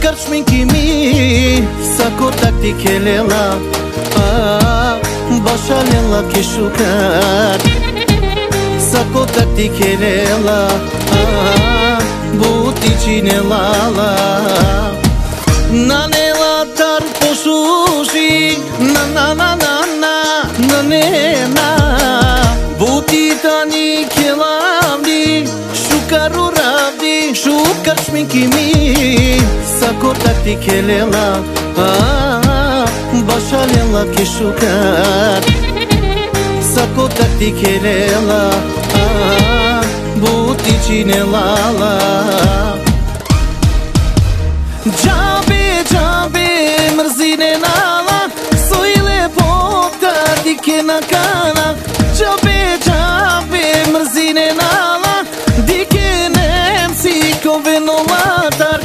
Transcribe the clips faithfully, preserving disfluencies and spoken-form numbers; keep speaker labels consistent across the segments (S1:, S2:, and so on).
S1: kërçminkimi sa kontakti ke lela Basha lela ke shukat Sa kontakti ke lela Buti qine lala Na lela tar po shushi Na na na na na Na ne na Buti tani ke lamdi Shukaru ravdi Shukar shminkimi Sa kontakti ke lela Basha lela ke shukat Sa kontakti ke lela Buti qine lala Gjabe, gjabe, mërzine nala Sojle pota dike na kana Gjabe, gjabe, mërzine nala Dike nem si kove no latar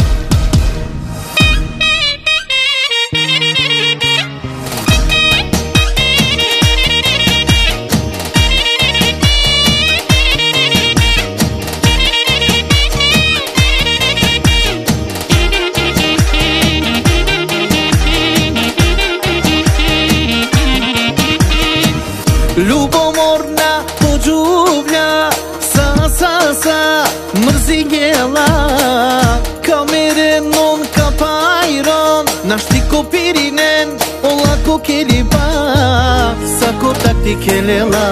S1: Ljubomorna pođuvlja Sa, sa, sa Mrzingela Kamere non kapajron Našti kopirinen Olako keliba Sa kontakti kelela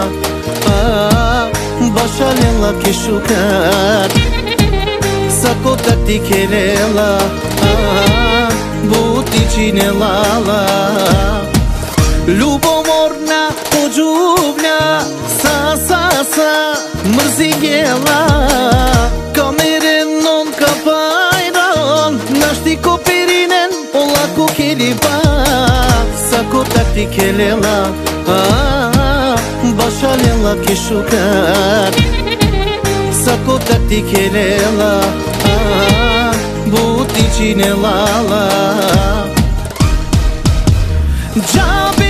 S1: Basha lela ke shukat Sa kontakti kelela Buti qine lala Ljubomorna pođuvlja Sa, sa, sa Mrzingela Kamere non kapajron Našti kopirinen Olako keliba Sa kontakti kelela Basha lela ke shukat Sa kontakti kelela Buti qine lala Gjabe